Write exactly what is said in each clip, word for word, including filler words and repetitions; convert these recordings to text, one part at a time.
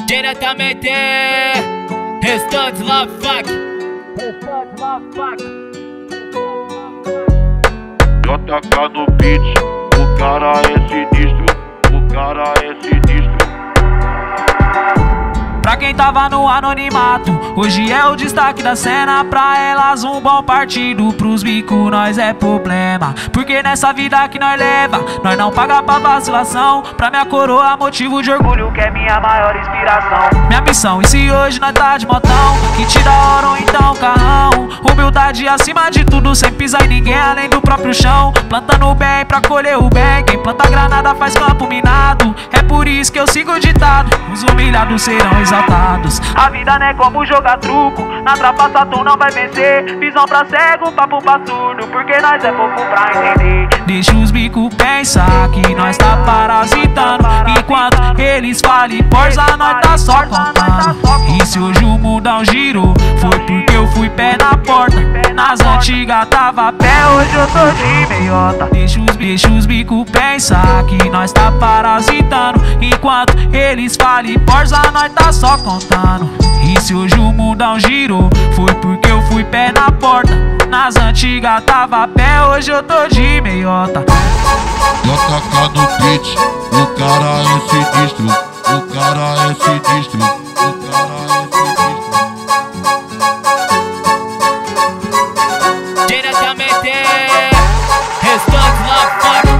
Diretamente Restante Love Fuck Restante Love Fuck J K no beat, o cara é sinistro, o cara é sinistro. Pra quem tava no anonimato, hoje é o destaque da cena. Pra elas um bom partido, pros bico nós é problema. Porque nessa vida que nós leva, nós não paga pra vacilação. Pra minha coroa motivo de orgulho, que é minha maior inspiração. Minha missão, e se hoje nós tá de motão, que te da hora ou então carrão. Humildade acima de tudo, sem pisar em ninguém além do próprio chão. Plantando o bem pra colher o bem, quem planta granada faz campo minado. É por isso que eu sigo o ditado, os humilhados serão exaltados. A vida não é como jogar truco, na trapaça tu não vai vencer. Visão pra cego, papo pra surdo, porque nós é pouco pra entender. Deixa os bico pensar que nós tá parasitando, enquanto eles falam porza, nós tá só contando. E se hoje o mundão girou, foi porque eu fui pé na porta. Nas antigas tava pé, hoje eu tô de meiota. Deixa os, deixa os bico pensar que nós tá parasitando, enquanto eles falam porza, nós tá só contando. E se hoje o mundão girou, foi porque eu fui pé na porta. Nas antigas tava pé, hoje eu tô de meiota. J K no beat, o cara é sinistro, o cara é sinistro, o cara é sinistro. Diretamente Restante Love Fuck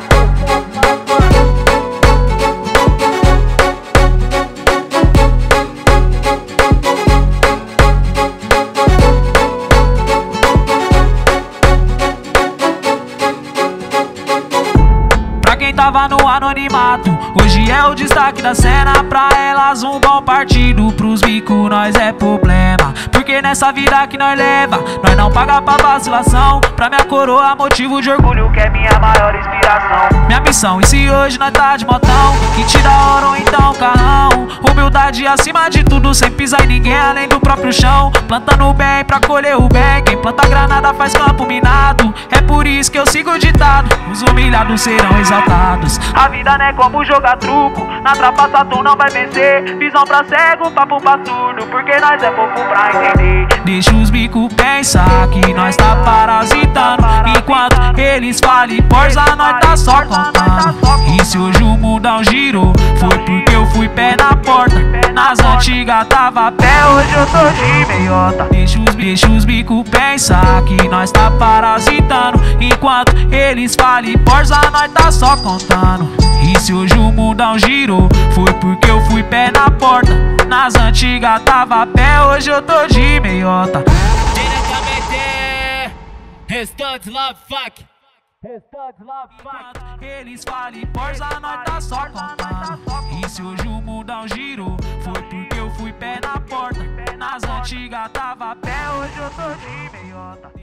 Quem tava no anonimato, hoje é o destaque da cena. Pra elas um bom partido, pros bico nós é problema. Porque nessa vida que nós leva, nós não paga pra vacilação. Pra minha coroa motivo de orgulho, que é minha maior inspiração. Minha missão, e se hoje nós tá de motão, que te da hora ou então carrão. Humildade acima de tudo, sem pisar em ninguém além do próprio chão. Plantando o bem pra colher o bem, quem planta granada faz campo minado. É por isso que eu sigo o ditado, os humilhados serão exaltados. A vida não é como jogar truco, na trapaça tu não vai vencer. Visão pra cego, papo pra surdo, porque nós é pouco pra entender. Deixa os bico pensar que nós tá parasitando, enquanto eles falam porza, nós tá só contando. E se hoje o mundão girou, foi porque eu fui pé na porta. Nas antigas tava pé, hoje eu tô de meiota. Deixa os, deixa os bico pensar que nós tá parasitando, enquanto eles falam porza, nós tá só contando. E se hoje o mundão girou, foi porque eu fui pé na porta. Nas antigas tava pé, hoje eu tô de meiota. Diretamente Restante Love Fuck Restante Love Fuck. Eles falam porza, nós tá só contando. E se hoje o mundão girou, foi porque eu fui pé na porta. Nas antigas tava pé, hoje eu tô de meiota.